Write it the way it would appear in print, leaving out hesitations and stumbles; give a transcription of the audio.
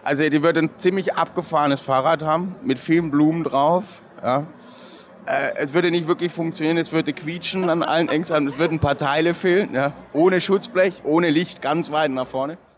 Also die wird ein ziemlich abgefahrenes Fahrrad haben, mit vielen Blumen drauf. Ja. Es würde nicht wirklich funktionieren, es würde quietschen an allen Ecken, es würden ein paar Teile fehlen. Ja. Ohne Schutzblech, ohne Licht, ganz weit nach vorne.